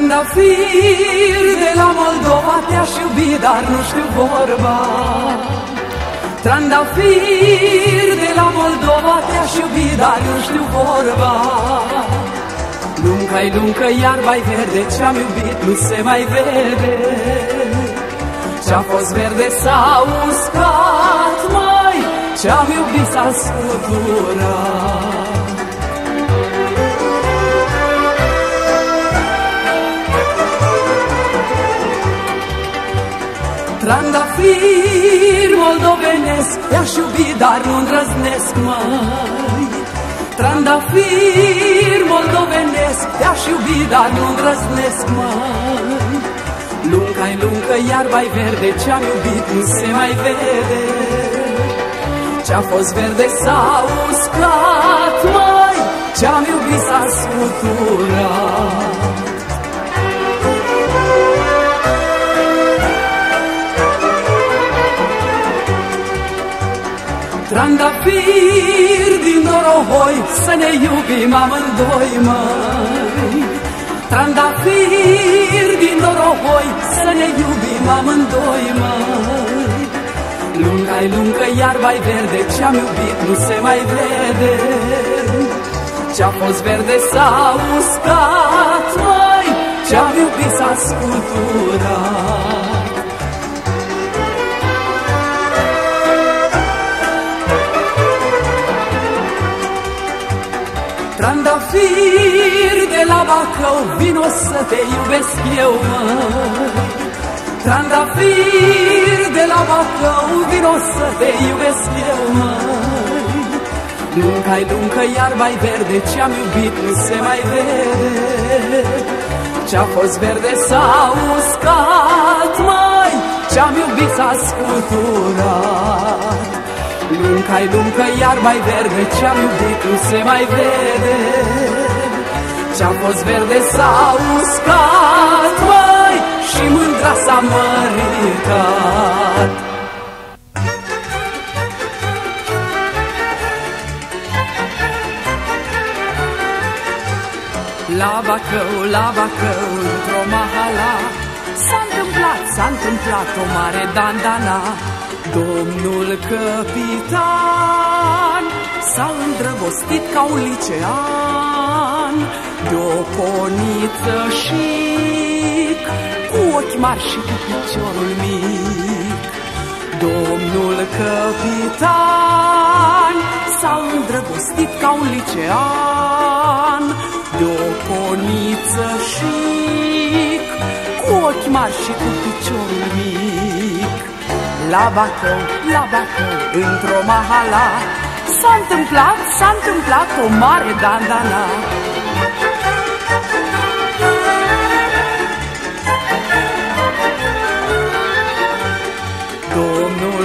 Trandafir de la Moldova, te-aș iubi, dar nu știu vorba. Trandafir de la Moldova, te-aș iubi, dar nu știu vorba. Lunca-i luncă, iarba-i verde, ce-am iubit nu se mai vede. Ce-a fost verde s-a uscat, mai ce-am iubit s-a scuturat. Trandafir moldovenesc, te-aș iubi, dar nu îndrăznesc, măi. Trandafir moldovenesc, te-aș iubi, dar nu îndrăznesc, măi. Lunca-i luncă, iarba-i verde, ce-am iubit nu se mai vede. Ce-a fost verde s-a uscat, măi, ce-am iubit s-a scuturat. Trandafir din Dorohoi, să ne iubim amândoi, măi. Trandafir din Dorohoi, să ne iubim amândoi, măi. Lunga-i luncă, iarba-i verde, ce-am iubit nu se mai vede. Ce-a fost verde s-a uscat, măi, ce-am iubit s-a scuturat. Trandafir de la Bacău, vino să te iubesc eu, măi. Trandafir de la Bacău, vino să te iubesc eu, măi. Lunca-i luncă, iarba-i verde, ce-am iubit nu se mai vede. Ce-a fost verde s-a uscat, măi, ce-am iubit s-a scuturat. Lunca-i luncă, iarba-i verde, ce-am iubit nu se mai vede. Ce-a fost verde s-a uscat, măi, și mândra s-a măritat. La Bacău, într-o mahala, s-a întâmplat o mare dandana. Domnul capitan s-a îndrăgostit ca un licean de-o poniță chic, cu ochi mari și cu piciorul mic. Domnul capitan s-a îndrăgostit ca un licean de-o poniță chic, cu ochi mari și cu piciorul mic. La Bacău, într-o mahala, s-a întâmplat o mare dandana. Domnul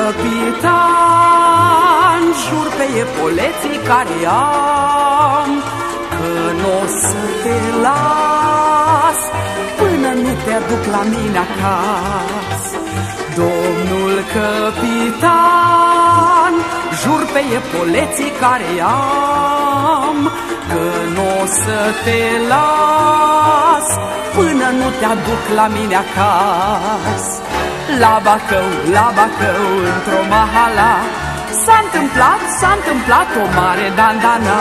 capitan, jur pe epoleții care am, că n-o să te las până nu te aduc la mine acasă. Domnul capitan, jur pe epoleții care am, că n-o să te las până nu te aduc la mine acasă. La Bacău, într-o mahala, s-a întâmplat o mare dandana.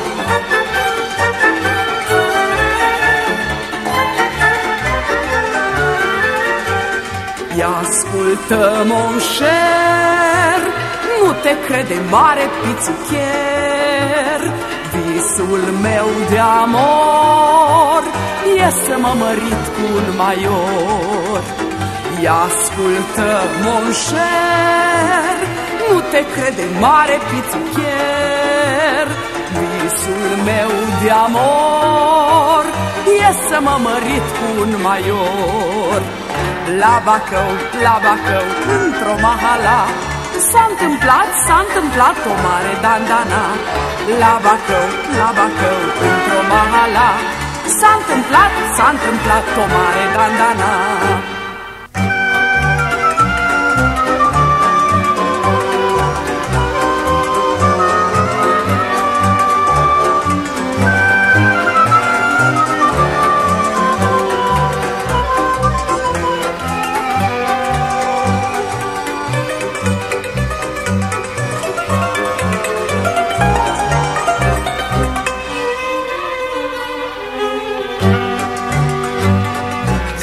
Ia ascultă, monșer, nu te crede mare pițicher. Visul meu de amor e să mă mărit cu un maior. Ia ascultă, monșer, nu te crede mare pițicher. Visul meu de amor e să mă mărit cu un maior. La Bacău, într-o mahala, s-a întâmplat o mare dandana. La Bacău, într-o mahala, s-a întâmplat o mare dandana.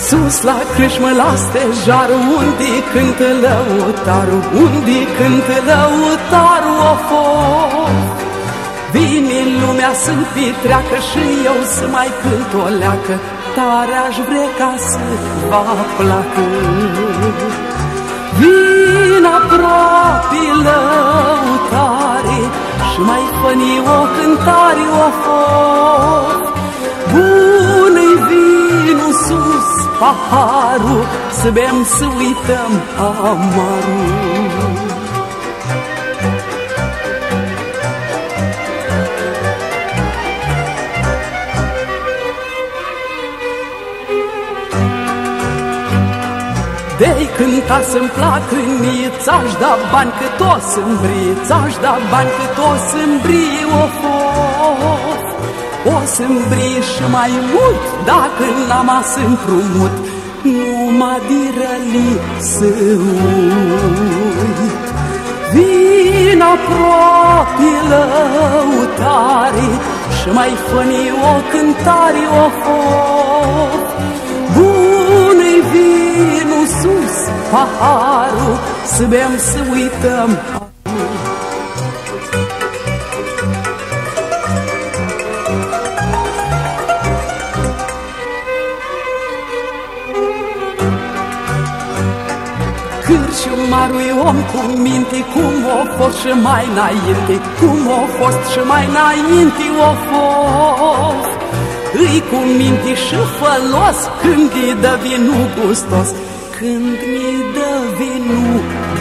Sus la crâșmă, la stejarul, unde cântă lăutarul, unde cântă lăutarul, of, of. Vine lumea să petreacă și eu să mai cânt o leacă, tare aș vrea ca să va placă. Vin aproape lăutare și mai fă-ni o cântare, of, of. Bun-i vinul sus paharul, să bem, să uităm amarul. De-ai cânta să-mi placă mie, ți-aș da bani cât o să-mi brie, ți-aș da bani cât o să-mi brie, of, of. O să-mi brie și mai mult, dacă n-am să împrumut, numai de răli să uit. Vin aproape lăutare și mai fă-ni o cântare, of, of. Bun-i vinul sus paharul, să bem, să uităm. Cârciumarul-i om cu minte, cum o fost și mai înainte, cum o fost și mai înainte, of, of. Îi cu minte și fălos când îi dă vinul gustos, când mi dă vinul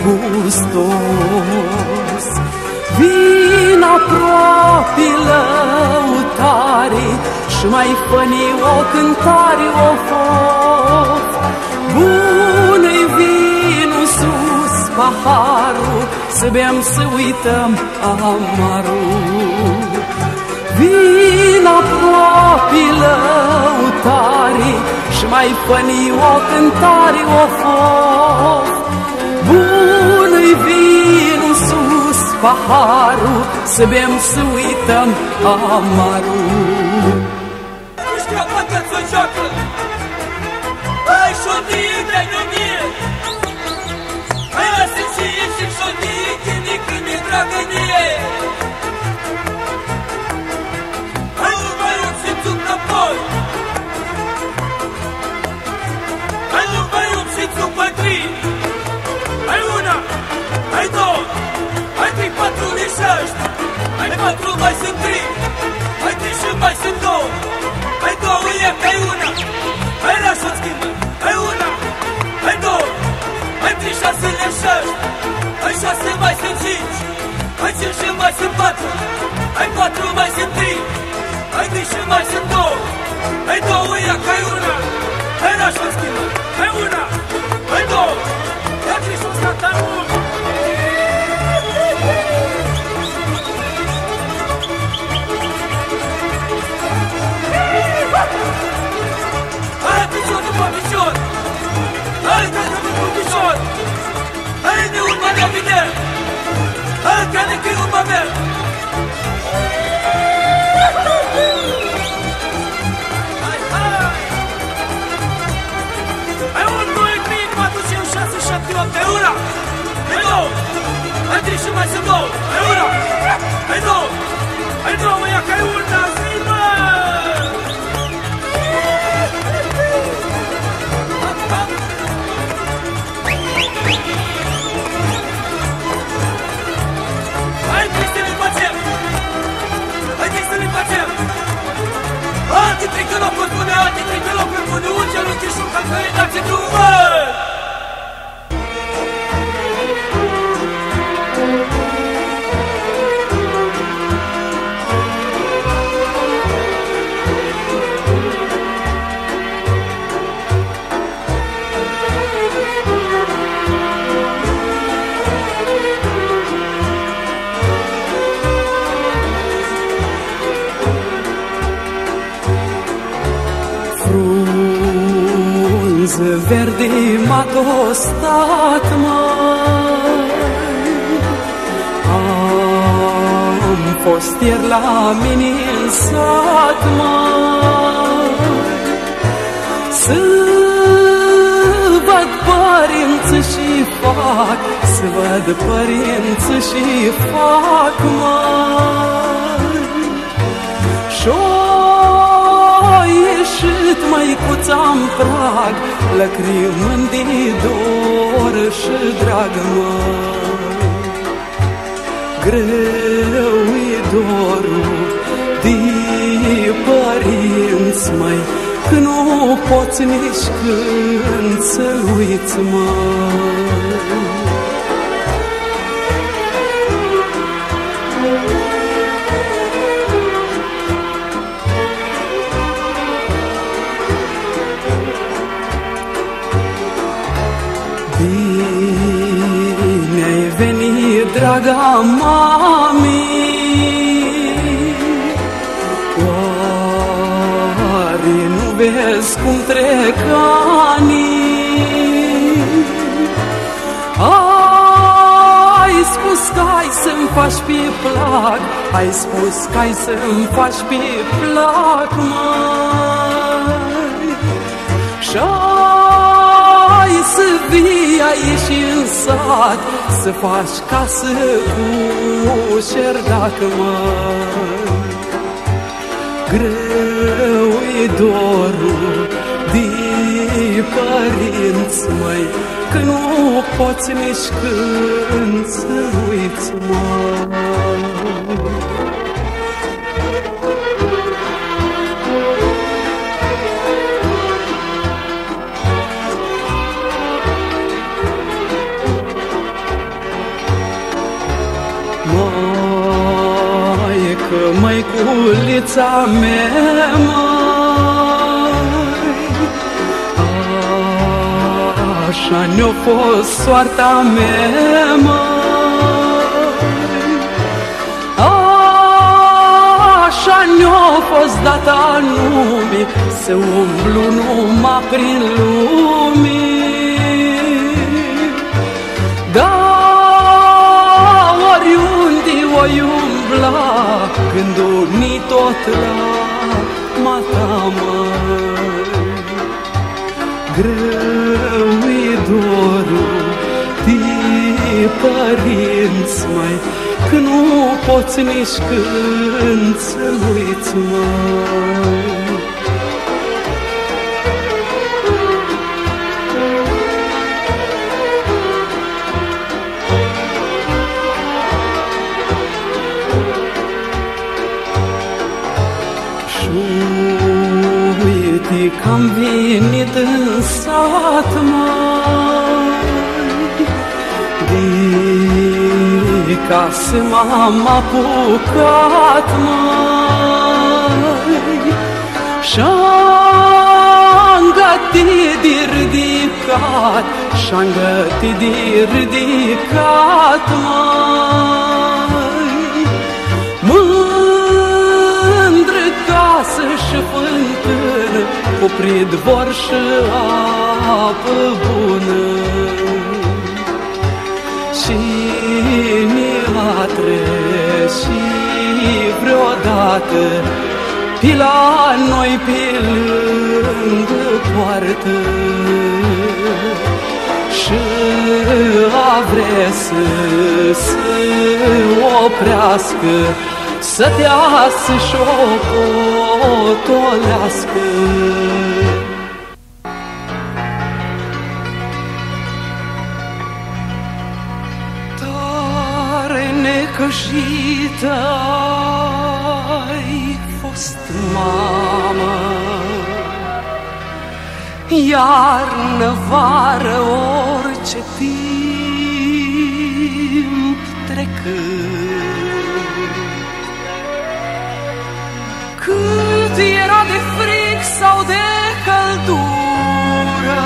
gustos. Vin aproape lăutare și mai fă-ni o cântare, of, of. Bun-i vinul sus paharul, să bem, să uităm amarul. Vin aproape lăutare și mai fă-ni o cântare, of, of. Bun-i vinul sus paharul, să bem, să uităm amarul. Nu știu poate să joacă, ai șodie de-ai mie, hai lasă și ești șodie, când e dragă mie. Hai nu mai eu să țuc înapoi, hai nu mai eu să țuc pe trei. Hai una, hai două, hai trei, patru, de șaști, hai patru, mai sunt trei, hai trei și mai sunt două, hai două, ia că ai una, hai lasă-o schimbă, hai una, hai două, hai trei, șase, de șaști, hai șase, mai sunt cinci, hai cinci și mai sunt patru, hai patru, mai sunt trei, hai trei și mai sunt două, hai două, ia că ai una, hai lasă-o schimbă, hai una, hai două, ia trei și o stată, hai una. Hai picior după picior, hai dreapta după picior, hai de urma de mine, hai care că e urma mea. Hai, hai! Hai 1, 2, 3, 4, 5, 6, 7, 8, hai una, hai două, hai trei și mai sunt două, hai una, hai două, hai două, ia că ai una, zi, mă! Hai, trei să ne facem! Hai, trei să ne facem! Alte trei că locuri bune, alte trei că locuri bune, un genunchi și un calcări, dați-i drumul! Frunză verde m-a tostat, măi, am fost ieri la mine în sat, măi, să părinți și fac, să văd părinți și fac, măi. Și-o ieșit măicuța-n prag, lăcrimând de dor și drag, măi. Greu-i dorul de părinți, măi, că nu poți nici când să-l uiți, măi. Bine-ai venit, draga mami, oare nu vezi cum trec anii? Ai spus că ai să-mi faci pe plac, ai spus că ai să-mi faci pe plac, măi. Și-ai să vii aici în sat, să faci casă cu șerdac, măi. Greu-i dorul de părinți, măi, că nu poți nici când să uiți, măi. Măică, măiculița mea, măi, așa ne-a fost soarta mea, măi, așa ne-a fost data lumii, să umblu numai prin lumii. Da, oriunde o-i umbla, gândul-ni tot la mata, măi. Greu-i dorul de părinți, măi, că nu poți nici când să-l uiți, măi. Uite că-am venit în sat, măi, de casă m-am apucat, măi, și-am gătit de ridicat, și-am gătit de ridicat, măi. Mândră casă și fântână, cu pridvor și apă bună, și neatră și vreodată pe la noi pe lângă poartă, și a vrea să se oprească, să teasă și o potolească. Tare necăjită ai fost, mamă, iarnă, vară, orice timp trecând. Cât era de fric sau de căldură,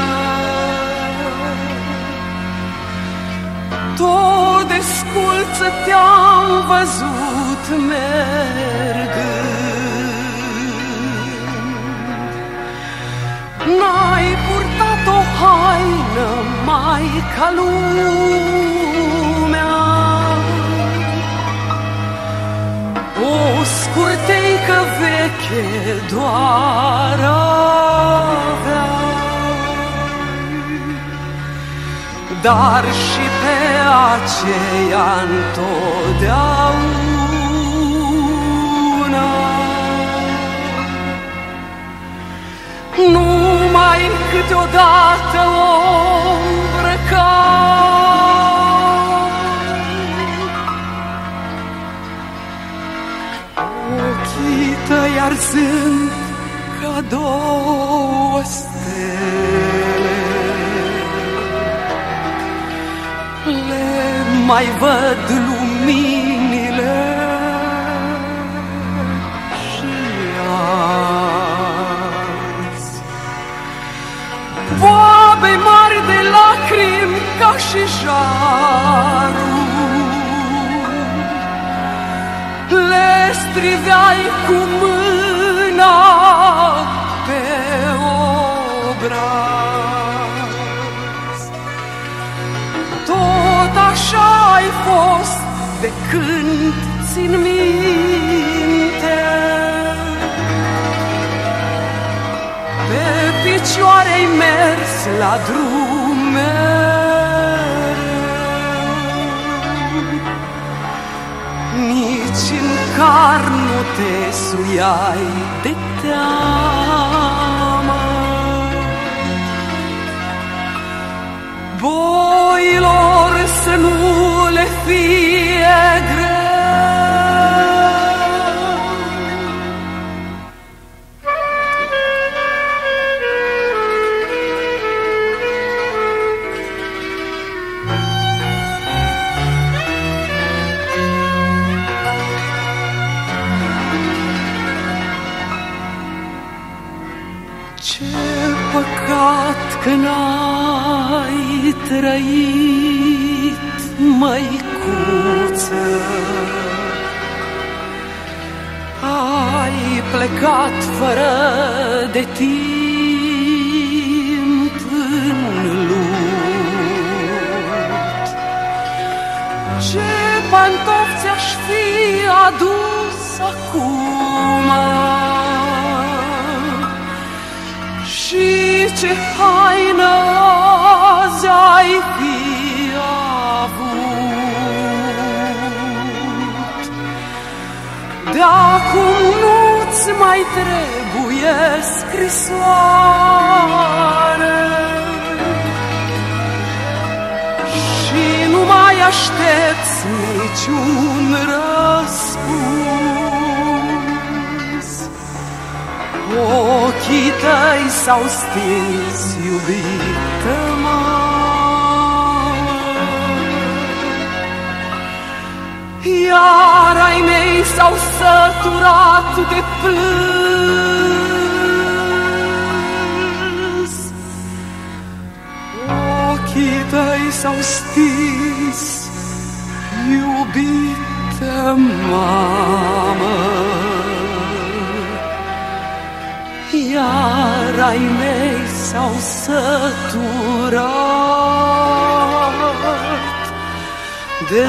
tot de sculță te-am văzut mergând. N-ai purtat o haină mai ca lumea, o scurteică veche doar aveai. dar și pe aceea întotdeauna. Numai câteodată o ochii tăi arzând ca două stele, le mai văd luminile și azi. Boabe mari de lacrimi ca și jarul, le striveai cu mâna pe obraz. Tot așa ai fost de când țin minte, pe picioare-ai mers la drum mereu, nici în car nu te suiai de teamă. Boilor să nu le fie greu. Ce păcat că n-ai trăit, măicuță, ai plecat fără de timp în lut. Ce pantofi ți-aș fi adus acum și ce haină azi ai fi avut. De-acum nu-ți mai trebuie scrisoare și nu mai aștepți niciun răspuns. Ochii tăi s-au stins, iubită mamă, iar ai mei s-au săturat de plâns. Ochii tăi s-au stins, iubită mamă, iar ai mei s-au săturat de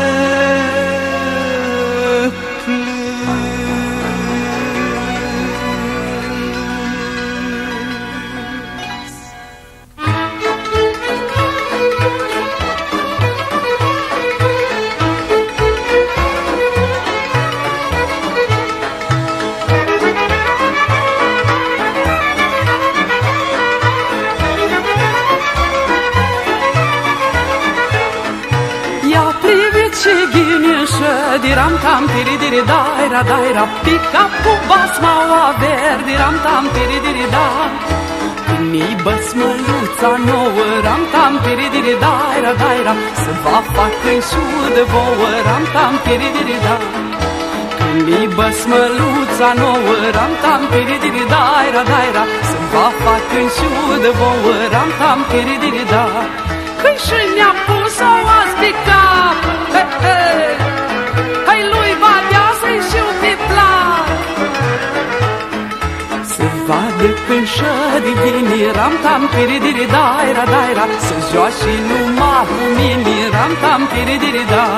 diram tam tiri diri daira daira pica cu basma o aver diram tam tiri diri da mi basmăluța nouă ram tam tiri diri daira daira să va fac în șudă vouă ram tam tiri diri da mi basmăluța nouă ram tam tiri diri daira daira să va fac în șudă vouă ram tam tiri diri da când și ne-a pus o azi pe cap hai lui vadea să-i șiu pe plac să vadă când șădi vini ram tam tiri diri daira daira să joași numai cu mine ram tam tiri diri da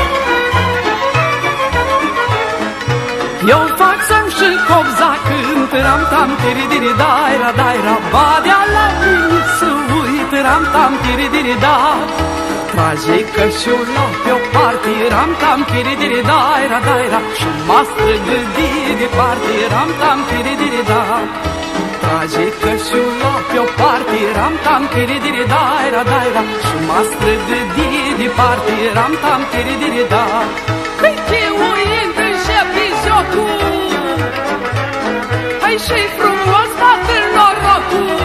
eu fac să-mi și copzac ram-tam, tiri-diri-daira, daira, badea la mine să uit, ram-tam, tiri-diri-da. Trage cășiula pe-o parte, ram-tam, tiri-diri-daira, daira, și m-a străgădi departe, ram-tam, tiri-diri-da. Trage cășiula pe-o parte, ram-tam, tiri-diri-daira, daira, și m-a străgădi departe, ram-tam, tiri-diri-da. Câi te uind începi jocul, hai și-i frumos tatăl norocul.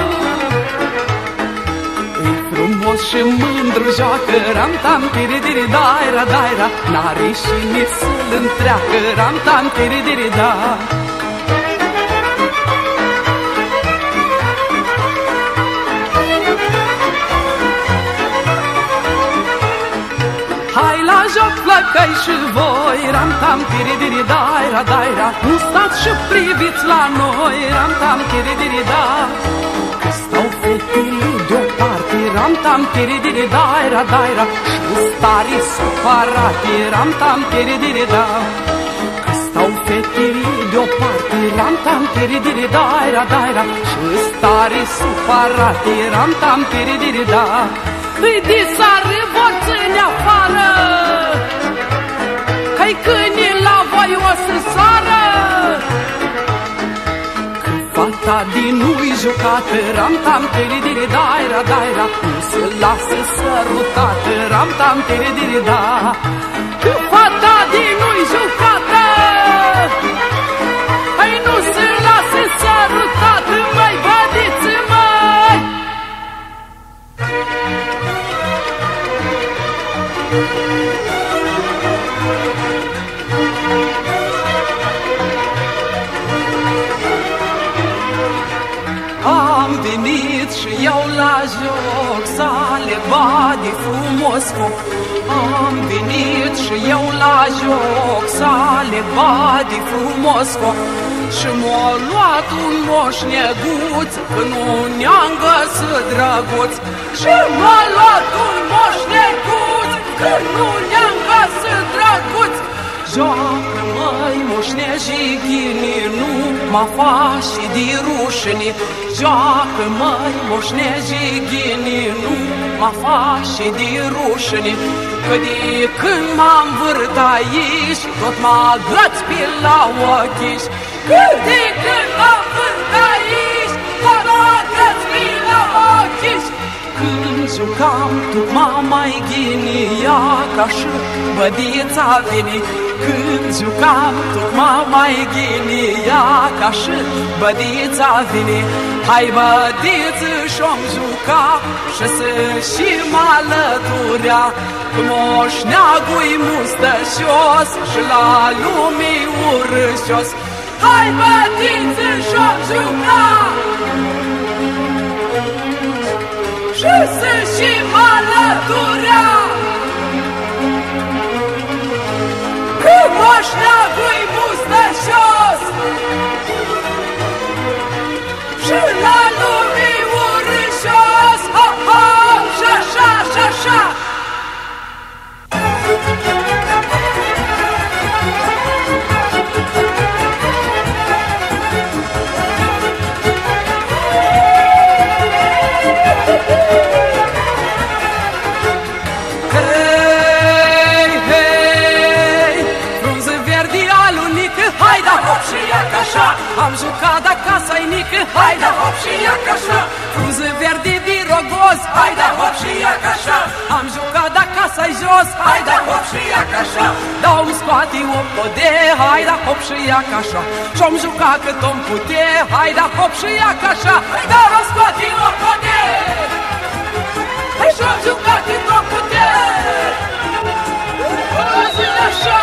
E frumos și mândru joacă, ram-tam, tiri-diri-daira, daira, n-are și nici să-l întreacă, ram-tam, tiri-diri-da. Hai la joc, flăcăi și voi, ram-tam, tiri-diri-daira, daira, nu stați și priviți la noi, ram-tam, tiri-diri-da. Că stau fetele deoparte, ram-tam, tiri-diri-daira, daira, și starii supărate, ram-tam, tiri-diri-da. Că stau fetele deoparte, ram-tam, tiri-diri-daira, daira, și starii supărate, ram-tam, tiri-diri-da. Îi disară vor ține afară, că-i câinii la voi o să sară. Când fata din nu-i jucată, ram-tam, tiri-diri-daira, daira, nu se lasă sărutată, ram-tam, tiri-diri-da. Când fata din nu-i jucată, hai nu se lasă sărutată, măi bădiță, măi. Am venit și iau la joc, să le bade frumos foc. Am venit și iau la joc, să le bade frumos foc. Și m-a luat un moș neguț, că nu ne-am găsit drăguț. Și m-a luat un moș neguț, că nu ne-am găsit drăguț. Joacă, măi, moșnejighini, nu mă faci de rușine. Joacă, măi, moșnejighini, nu mă faci de rușine. Că de când m-am vârt aici, tot mă agăți pe la ochiși. Că de când m-am vârt aici, tot mă agăți pe la ochiși. Când jucam, tu mama-i ghinia, ca și bădița vine. Când jucam, tu mama-i ghinia, ca și bădița vine. Hai bădiță și-om juca și să și mă alăturea, că moșneagul-i mustășos și la lumii urâșos. Hai bădiță și-om juca și să și mă alăturea, că moșneagul-i mustășos și la lumii urâșos. Ha, ha, și-așa, și-așa. Am jucat acasă-i nică, hai da hop și ia cașa. Frunză verde virogoz, hai da hop și ia cașa. Am jucat acasă-i jos, hai da hop și ia cașa. Dau-mi scoate o pode, hai da hop și ia cașa. Și-om jucat cât om pute, hai da hop și ia cașa. Dau-mi scoate o pode, hai și-om jucat cât om pute. Zi așa.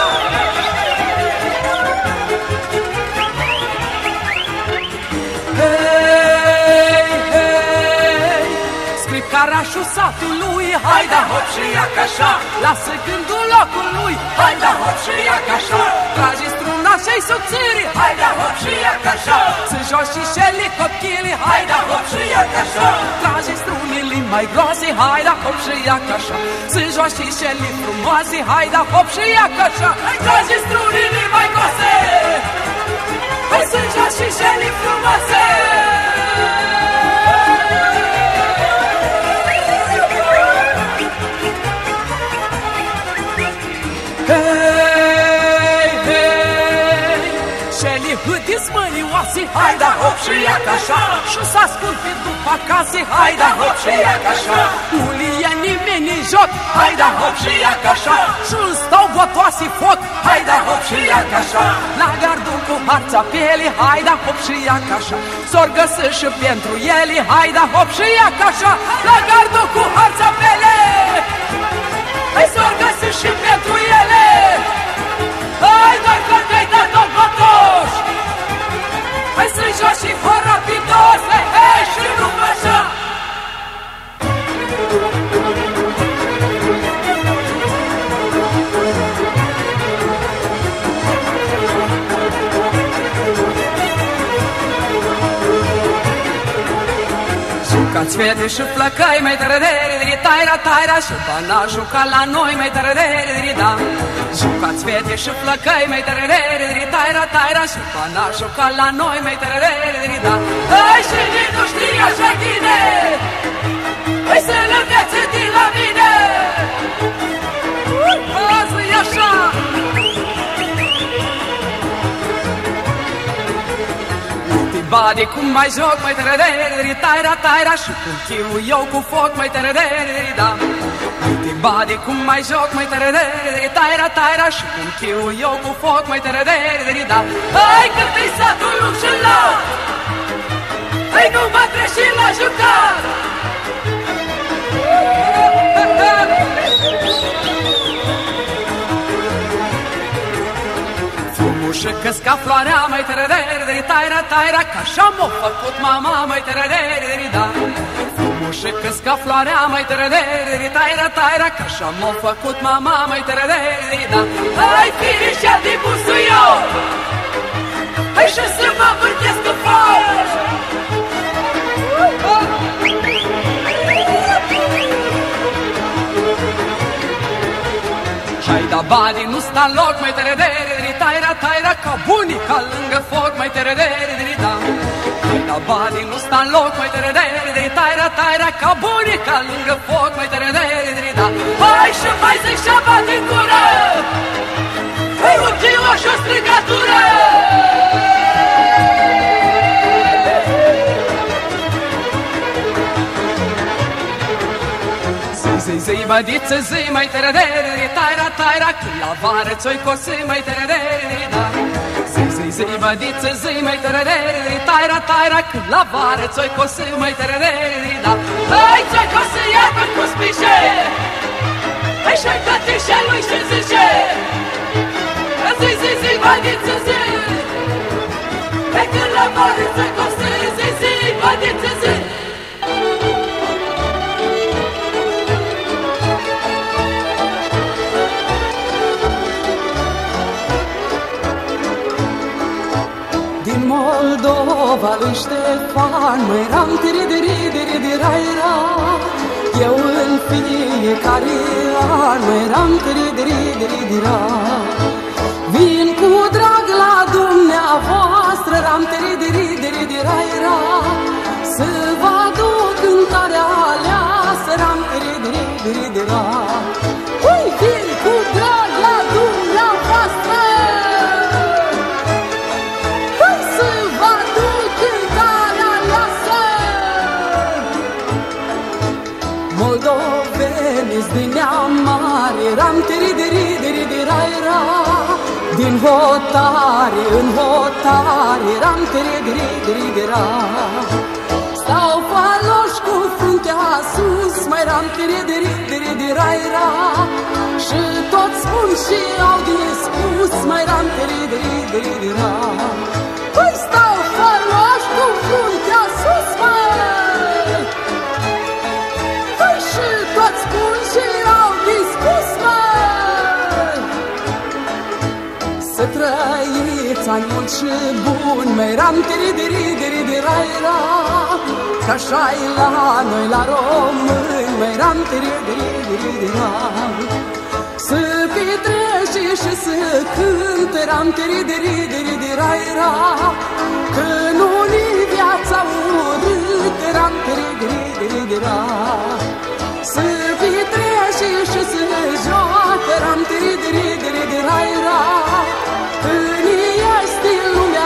Carașul satului, hai da hop și ia cașa. Lasă gândul locului, hai da hop și ia cașa. Trage struna și-i subțiri, hai da hop și ia cașa. Să joci și șeli copchili, hai da hop și ia cașa. Trage strunile mai groase, hai da hop și ia cașa. Să joci și șeli frumoase, hai da hop și ia cașa. Trage strunile mai groase, hai să joci și șeli Celi hâtiți mânioase, hai da hop și ia ca așa, și s-a sculpit după acasă, hai da hop și ia ca așa. Nu-li ia nimeni în joc, hai da hop și ia ca așa, și-mi stau botoase foc, hai da hop și ia ca așa. La gardul cu harța pe ele, hai da hop și ia ca așa, s-or găsă și pentru ele, hai da hop și ia ca așa. La gardul cu harța pe ele, hai s-or găsă și pentru ele. Hai, doi cătei de tot botoși, hai să-i joci și fă rapidos, hei, și nu așa. Jucați fete și flăcăi, mai tărăderi, taira, taira, și bana juca la noi, mai tărăderi, da. Jucați fete și flăcăi, mai tărăderi, taira, taira, și bana juca la noi, mai tărăderi, da. Hai și nu știi așa bine, hai să lăveți din la mine. Azi e așa. Bade cum mai joc, mai tărăderi, taira, taira, și cum chiu eu cu foc, mai tărăderi, da. Uite, bade cum mai joc, mai tărăderi, taira, taira, și cum chiu eu cu foc, mai tărăderi, da. Hai că pe satul lung și lat, hai nu mă treci la jucat. Și căsca floarea, mai tărăderi, taira, taira, că așa m-a făcut mama, mai tărăderi, da. Și căsca floarea, mai tărăderi, taira, taira, că așa m-a făcut mama, mai tărăderi, da. Hai firișea de busuior, hai și să mă vârtesc în foc. Hai da banii nu sta în loc, mai tărăderi, taira, taira, ca bunica lângă foc, mai tărăderi, da. Hai da banii nu sta în loc, mai tărăderi, taira, taira, ca bunica lângă foc, mai tărăderi, da. Hai și mai zic șaba din gură, hai ultima și o strigătură. Zi, bădiță, zi, mai tărăderi, taira, taira, când la vară ți-oi cosi, mai tărăderi, da. Zi, bădiță, zi, mai tărăderi, taira, taira, când la vară ți-oi cosi, mai tărăderi, da. Hai, ți-oi cosi iarbă cu spișe, hai și-ai tătișe lui și zice. Zi, bădiță, zi, hai când la vară ți-oi cosi, zi, bădiță, zi. Moldova lui Ștefan, măi ram tiri-diri-diri-diri-ra-ra. Eu în fiecare an, măi ram tiri-diri-diri-diri-ra. Vin cu drag la dumneavoastră, ram tiri-diri-diri-diri-ra-ra. Să vă aduc cântarea aleasă, ram tiri-diri-diri-diri-ra. Ui, vin cu drag la dumneavoastră, moldoveni-s din neam mare, ram tiri-diri-diri-diri-ra-ra. Din hotare în hotare, ram tiri-diri-diri-diri-ra. Stau faloși cu fruntea sus, mai ram tiri-diri-diri-diri-ra. Și toți spun și au de spus, mai ram tiri-diri-diri-diri-ra. Păi stau faloși cu fruntea sus, mai toți spun și au dispus, măi. Să trăiți ani mulți și buni, măi ram tiri-diri-diri-diri-ra-ra. Că-așa-i la noi la români, măi ram tiri-diri-diri-diri-ra. Să petrește și să cânte, ram tiri-diri-diri-diri-ra. Că nu-i viața urâtă, ram tiri-diri-diri-diri-ra. Să petrește și să joacă, ram tiri-diri-diri-diri-ra. Când este lumea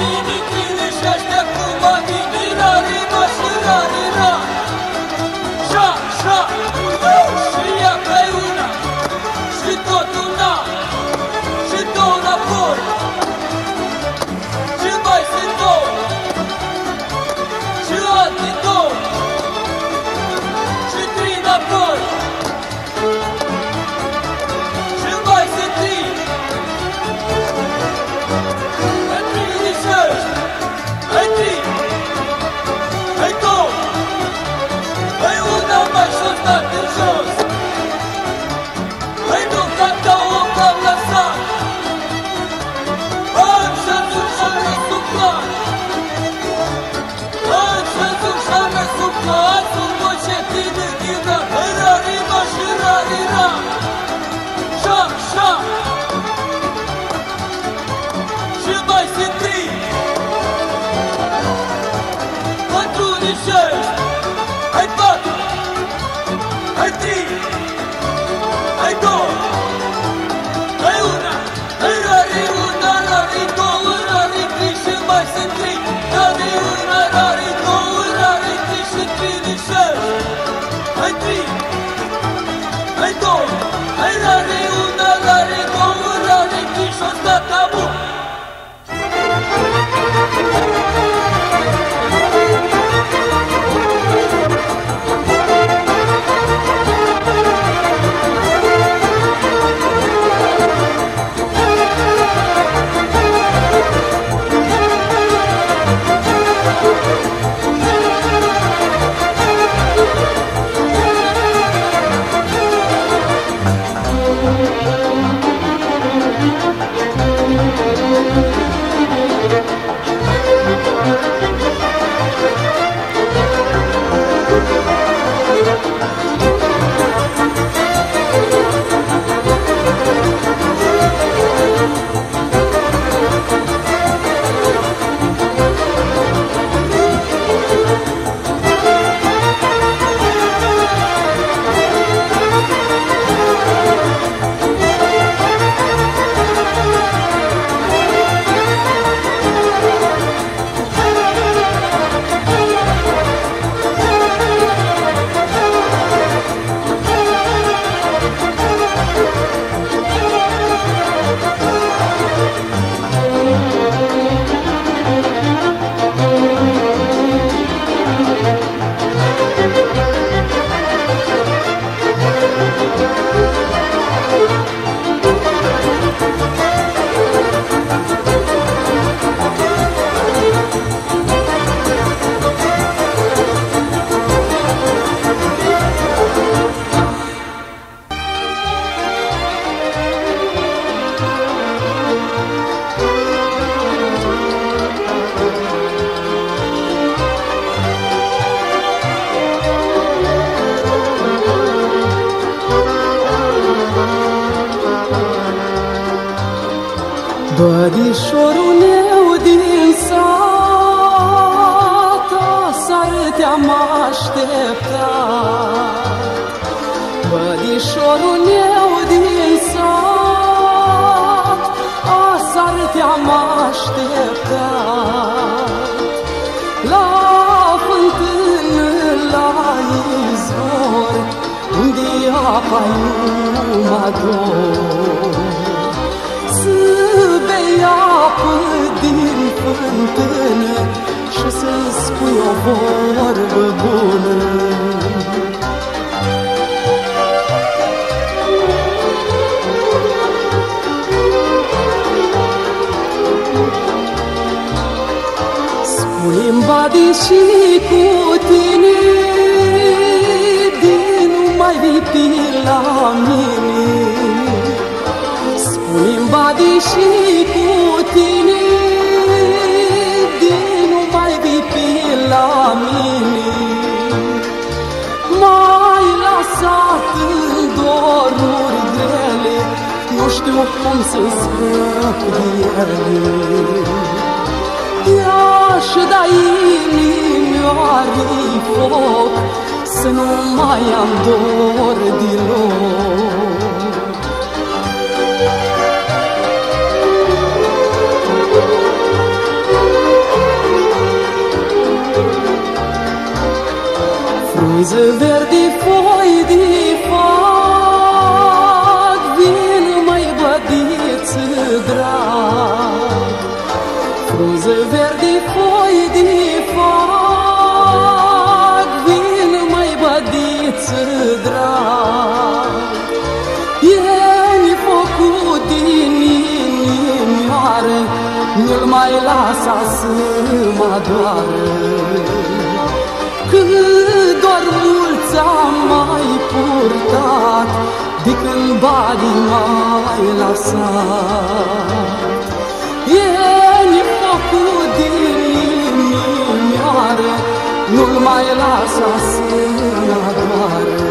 Bădișorul meu din sat, asară te-am așteptat. Bădișorul meu din sat, asară te-am așteptat. La fântână, la izvor, unde apa-i numai dor. Apă din fântână și să-mi spui o vorbă bună. Spui-mi, Badi, și cu tine din nu mai vii pe la mine. Spui-mi, Badi, și cu tine din nu mai vii pe la mine. M-ai lăsat în doruri grele, nu știu cum să scap de ele. I-aș da inimioarei foc, să nu mai am dor deloc. Frunze verdi, foi de foc, vin măi bădiță drag. Frunze verdi, foi de foc, vin măi bădiță drag. E-mi focul din inimioară, nu-l mai lasa să mă doară. Cât doar mulți am mai purtat, de când banii m-ai lăsat. E-mi focul din inimioară, nu-l mai lasa să mă doară.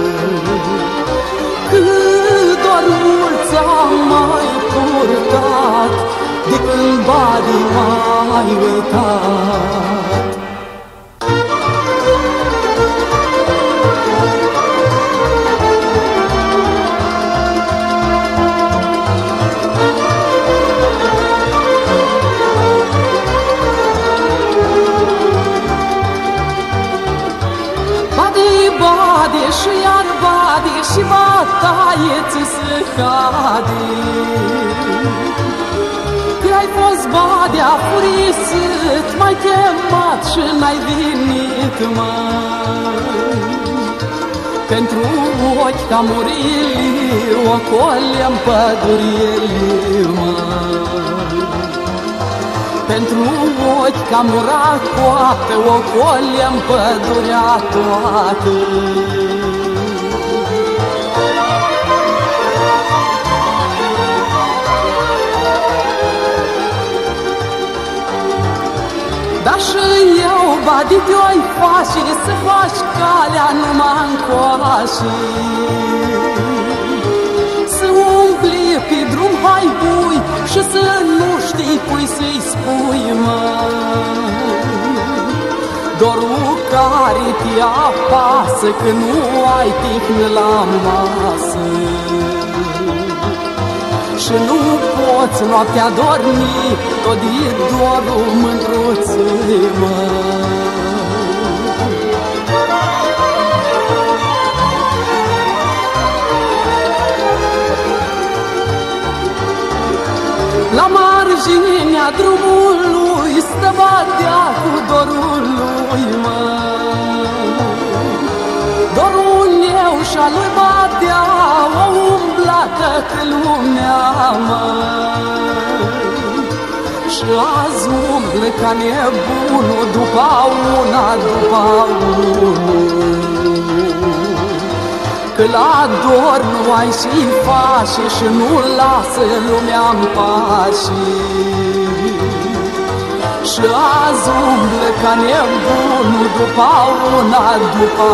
Cât doar mulți am mai purtat, de când banii m-ai uitat. Bade și iar bade și bataie-ți să cade. Că ai fost badea furisit, m-ai chemat și n-ai venit, măi. Pentru ochi ca murile, ocolea-n pădurile, măi. Pentru ochi ca murat poate, ocolea-n pădurea toată. Dar și eu, badite-o-i face, să faci calea numai încoace. Să umbli pe drum, hai bui, și să nu știi cui să-i spui, măi. Dorul care te apasă, că nu ai tihnă la masă. Și nu poți noaptea dormi, tot de dorul mândruței, măi. La marginea drumului stă badea cu dorul lui, măi. Dorul meu și-a lui badea o umbla toată lumea, măi. Și azi umblă ca nebunul după una, după unul. Că la dor nu ai și faci și nu lasă lumea-n pace. Și azi umblă ca nebunul după una, după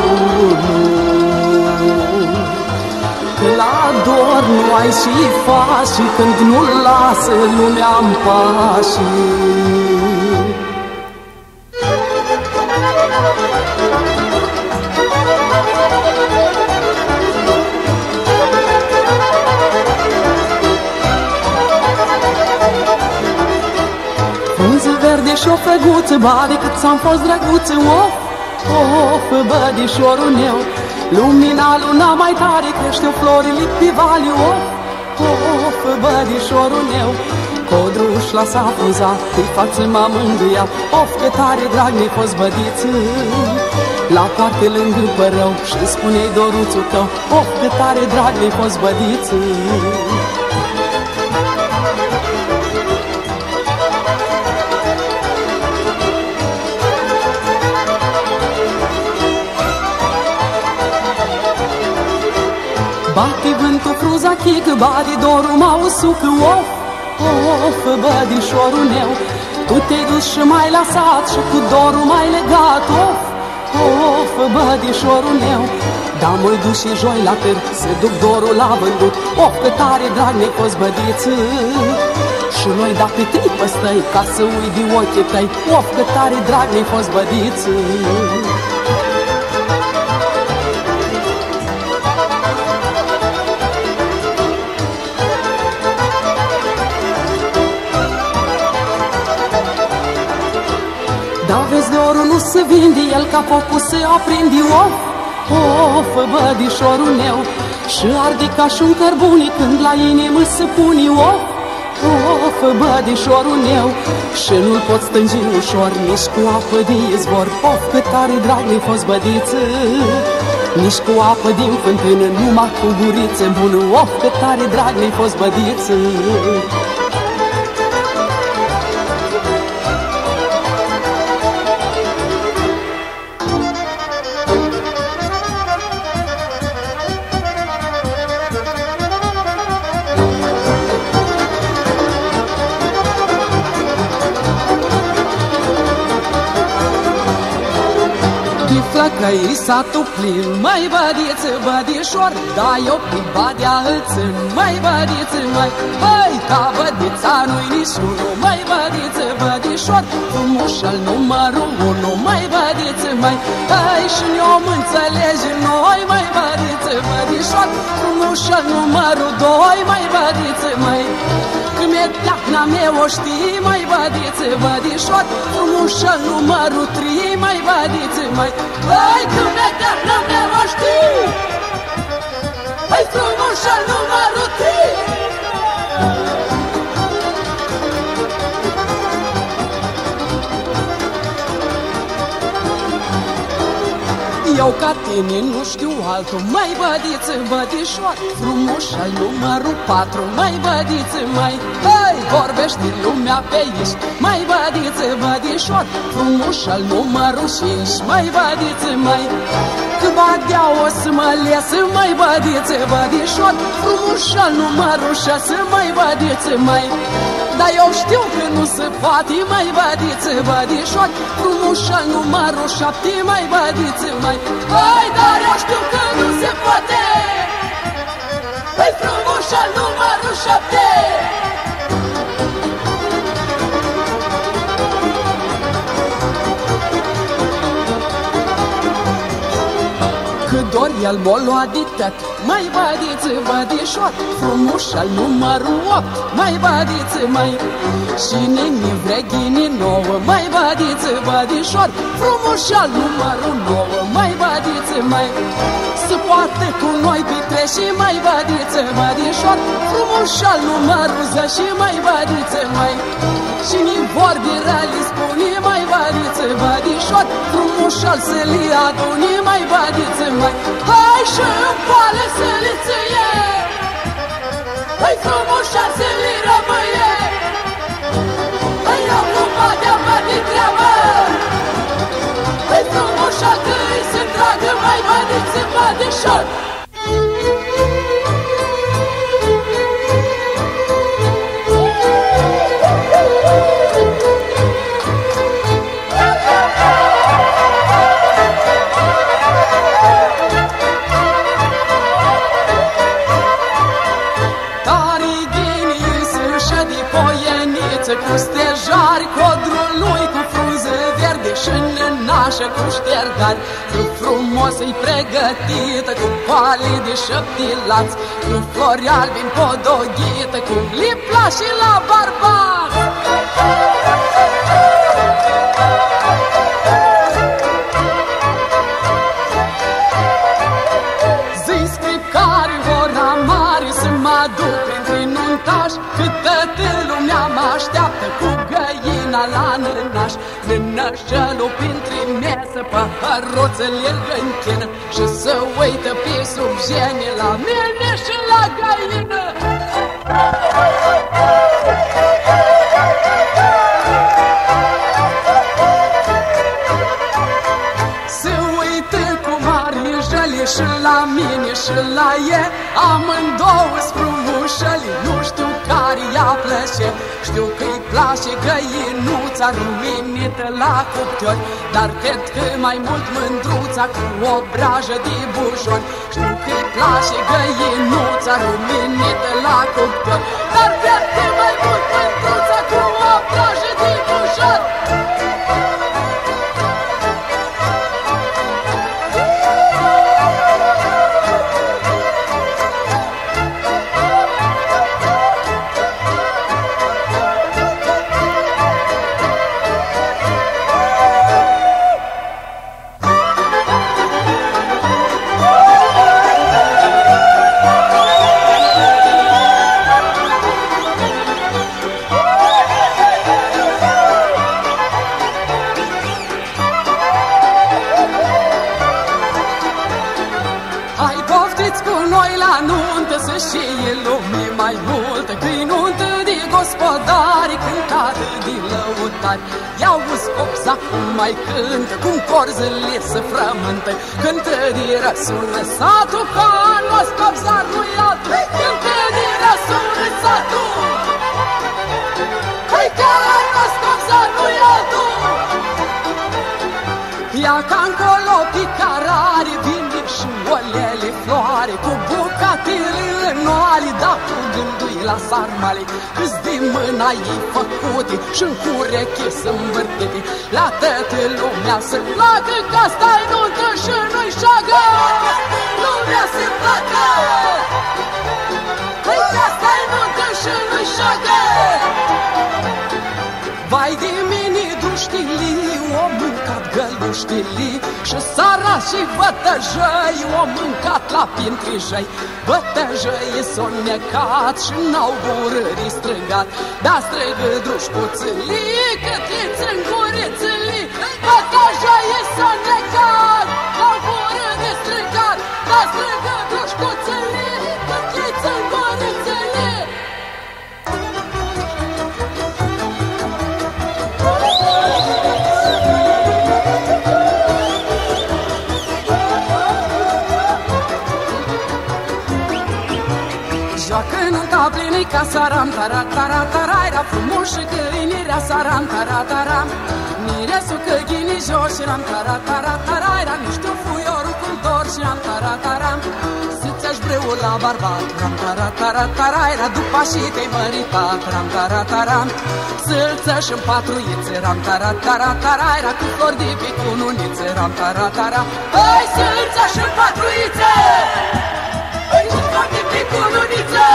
unul. Că la dor nu ai și faci când nu lasă lumea-n pace. Și-o făguță, bade cât s-am fost drăguță, of, of, bădișorul meu. Lumina luna mai tare crește florile pe vale, of, of, bădișorul meu. Codruș lasă frunza, pe față m-a mângâiat, of, că tare drag mi-ai fost bădiță. La parte lângă părău și spune-i doruțul tău, of, că tare drag mi-ai fost bădiță. Bate vântul frunza chică, bade dorul mă usucă, of, of, bădișorul meu. Tu te-ai dus și m-ai lăsat și cu dorul m-ai legat, of, of, bădișorul meu. Da, m-ai dus și joi la târg, să duc dorul la vândut, of, că tare drag mi-ai fost bădiță. Și noi da pe tripă stăi, ca să ui de ochii tăi, of, că tare drag mi-ai fost bădiță. Da, vezi, dorul nu se vinde, el ca focul se aprinde, of, of, bădișorul meu, și arde ca și un cărbuni când la inimă se pune. Of, bădișorul meu, și nu-l pot stângi ușor, nici cu apă de izvor. Of, cât tare drag mi-ai fost, bădiță, nici cu apă din fântână, numai cu guriță bună. Of, cât tare drag mi-ai fost, bădiță. Flăcăi satul plin, mai bădiță, bădișor, dai eu prin badea îțân, mai bădiță, mai, hai, ca bădița nu-i niciunul, mai bădiță, bădișor, frumușă-l numărul unu, mai bădiță, mai, hai, și ne-om înțelege noi, mai bădiță, bădișor, frumușă-l numărul doi, mai bădiță, mai, când mi-e teacna mea o știi, mai bădiță, bădișor, frumușă-l numărul trei, mai bădiță, mai, hai, când mi-e teacna mea o știi, hai, frumușă-l numărul trei. Eu ca tine nu știu altul, mai bădiță, bădișor, frumușă-l numărul 4, mai bădiță, mai, hai, vorbește lumea pe aici, mai bădiță, bădișor, frumușă-l numărul 5, mai bădiță, mai, că badea o să mă lesă, mai bădiță, bădișor, frumușă-l numărul 6, mai bădiță, mai, dar eu știu că nu se poate, mai bădiță, bădișor, frumușă-l numărul 7, mai bădiță, mai, hai, dar eu știu că nu se poate, hai, frumușă-l numărul 7. Cât dor el m-o lua de tăt, mai bădiță, bădișor, frumușă-l numărul 8, mai bădiță, mai, și nini vreghini 9, mai bădiță, bădișor, frumușă-l numărul 9, mai bădiță, mai, se poate cu noi petreși, mai bădiță, bădișor, frumușă-l numărul 10, mai bădiță, mai, și ni vorbi răli spune, mai bădiță, bădișor, frumușă-l să li adune, mai bădiță, mai, hai și-n poale să li ție, hai, frumușă-l să li rămâie, hai, eu cu badea mă de treabă, hai, frumușă-l că-i se tragă, mai bădiță, bădișor. Cu stejari, codrul lui cu frunze verde și nenașă cu ștergari, cu frumos e pregătită, cu pale de 7 lați, cu flori albi împodoghită, cu lipla și la barbați. Zi scripcari, ora mare, să mă duc printre nuntași, cât toată lumea mă așteaptă cu găina la nănaș. Nănașelul printre mesă, păhăruțele închină și să uită pe sub gene la mine și la găină. Se uită cu mari jăli și la mine și la ea, amândouă-s frumușăli, nu știu care i-a plăce. Știu că-i place găinuța ruminită la cuptori, dar cred că mai mult mândruța cu o brajă de bujori. Știu că-i place găinuța ruminită la cuptori, dar cred că mai mult mândruța cu o brajă de bujori. și lumii mai multe, că-i nuntă de gospodari, cântată din lăutari. I-auzi copsa cum mai cântă, cum corzele se frământă, cântă de răsună satul, ca n-o-s copsar nu-i altul. Cântă de răsună satul, hai chiar n-o-s copsar nu-i altul. Ia ca încolo picarare, vine și olele floare, cu bucatele în oale, dar cu gândui la sarmale, câți din mâna ei făcute și-n cureche să-nvârtite. La toată lumea se placă, că asta-i nuntă și nu-i șagă. Lumea se placă, că asta-i nuntă și nu-i șagă. Vai de mine, duștilii, o mâncat găluștilii, și sara și vătăjăi o mâncat la pintrijăi. Vătăjăi s-o necat și n-au gurării străgat, dar străgă drușcuțălii, cătiți în gurițălii. Vătăjăi s-o necat, n-au gurării străgat, dar străgă drușcuțălii, cătiți în gurițălii. Joacă-n un tablinii ca saram, tara-tara-tara, era frumos și câinirea saram, tara-tara. Miresul că ghini jos și ram, tara-tara-tara, era niște fuiorul cu dor și ram, tara-tara. Să-ți-aș breul la barbat, ram, tara-tara-tara, era după și te-ai măritat, ram, tara-tara. Să-ți-aș în patruițe, ram, tara-tara-tara, era cu flori de picununițe, ram, tara-tara. Hai să-ți-aș în patruițe, hai cu flori de picununițe.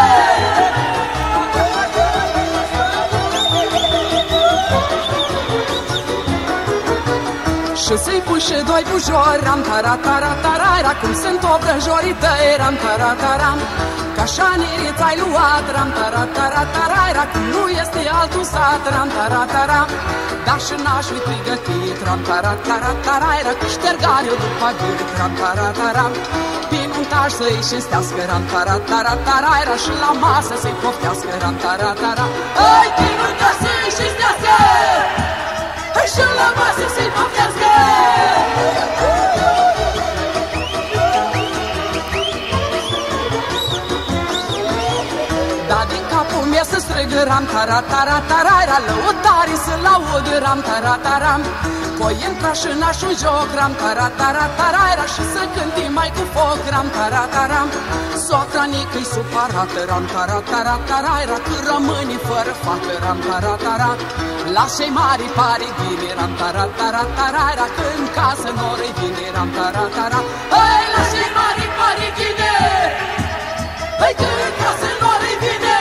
Și să-i pui și doi bujori, ram, tara-tara-tara, era cum sunt obrăjorii tăi, ram, tara-tara. Ca șanirii ți-ai luat, ram, tara-tara-tara, era cum nu este altul sat, ram, tara-tara. Dar și n-aș fi pregătit, ram, tara-tara-tara, era cu ștergariu după gât, ram, tara-tara. Pinuntaș să-i cinstească, ram, tara-tara-tara, era și la masă să-i poftească, ram, tara-tara. Hai, pinuntaș să-i cinstească, hai și la masă să-i poftească. Da din capul meu să strigă, ram, tara-tara-tara, era lăutarii să laud, ram, tara-tara. Coi intra și n-aș un joc, ram, tara-tara-tara, era și să cânti mai cu foc, ram, tara-tara. Soacra nică-i supărată, ram, tara-tara-tara, era că rămâni fără fată, ram, tara-tara. Lasă-i mari parighini, ram, tara-tara-tara, era că în casă n-o-i vine, ram, tara-tara. Hai, lasă-i mari parighini, hai că în casă n-o-i vine.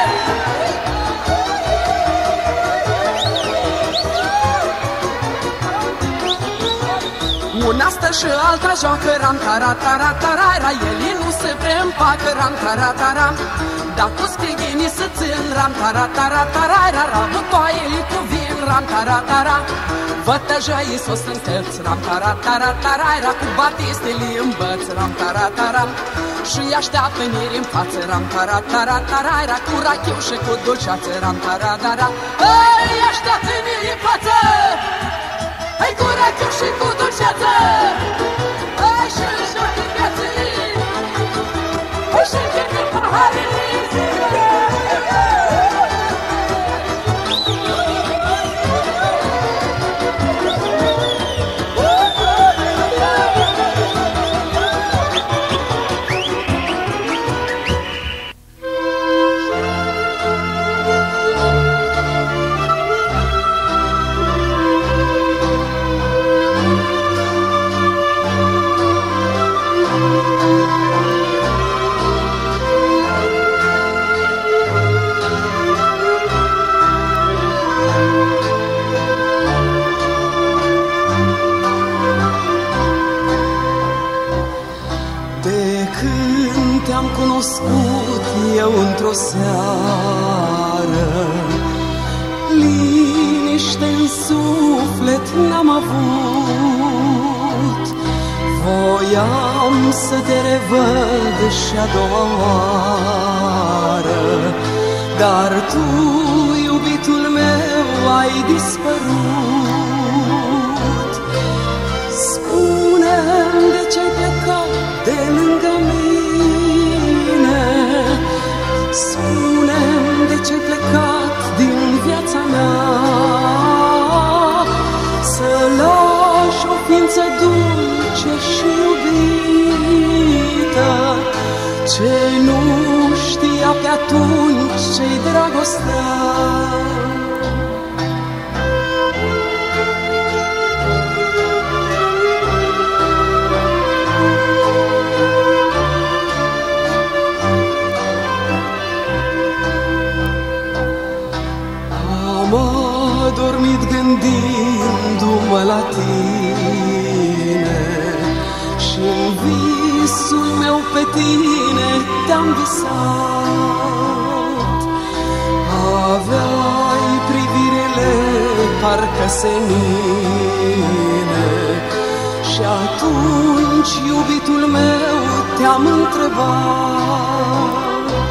Una stă și alta joacă, ram, tara-tara-tara, era elii nu se preîmpacă, ram, tara-tara. Dacă sclighinii să țin, ram, tara-tara-tara, era rabutoaielii cu vin, ram, tara-tara. Vătăjăii s-o stântăți, ram, tara-tara-tara, era cu batistelii în băț, ram, tara-tara. Și-i așteaptă miri în față, ram, tara-tara-tara, era cu rachiu și cu dulceață, ram, tara-tara. Hai, așteaptă miri în față, hai cu rachiu și cu dulceață. Hai și-i joacă viaței, hai și-i joacă paharele. Te-am cunoscut eu într-o seară, liniște în suflet n-am avut, Voiam să te revăd și-a doua oară, dar tu, iubitul meu, ai dispărut. Spune-mi de ce-ai plecat de lângă mine, spune-mi de ce-ai plecat din viața mea, să lași o ființă dulce și iubită, ce nu știa pe atunci ce-i dragostea. Am adormit gândindu-mă la tine și-n visul meu pe tine te-am visat. Aveai privirile parcă senine și atunci, iubitul meu, te-am întrebat.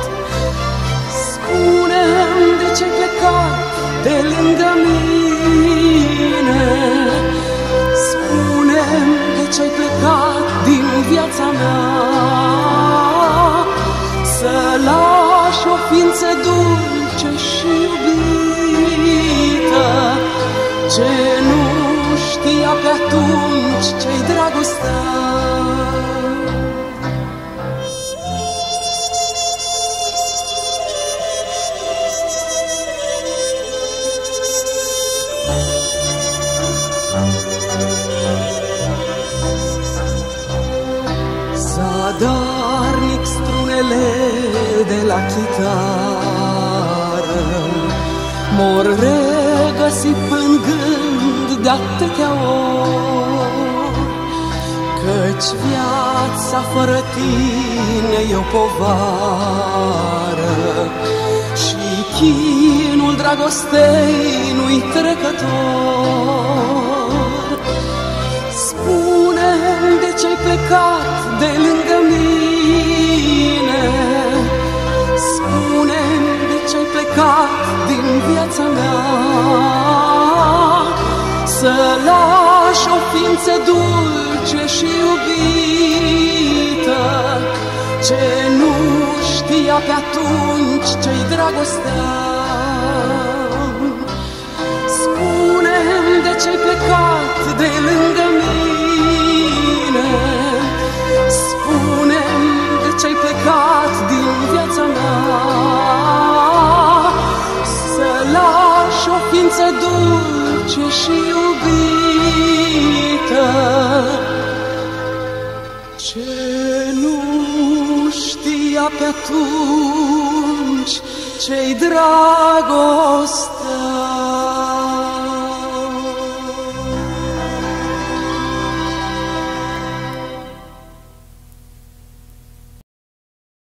Spune-mi de ce-ai plecat de lângă mine, spune-mi de ce-ai plecat din viața mea, să lași o ființă dulce și iubită, ce nu știa pe atunci ce-i dragostea. Zadarnic strunele de la chitară m-or regăsi în gând de-atâtea ori, căci viața fără tine e o povară și chinul dragostei nu-i trecător. Spune-mi de ce-ai plecat de lângă mine, spune-mi de ce-ai plecat din viața mea, să lași o ființă dulce și iubită, ce nu știa pe atunci ce-i dragostea. Spune-mi de ce-ai plecat de lângă mine, spune-mi de ce-ai plecat din viața mea, să lași o ființă dulce și iubită, ce nu știa pe atunci ce-i dragostea.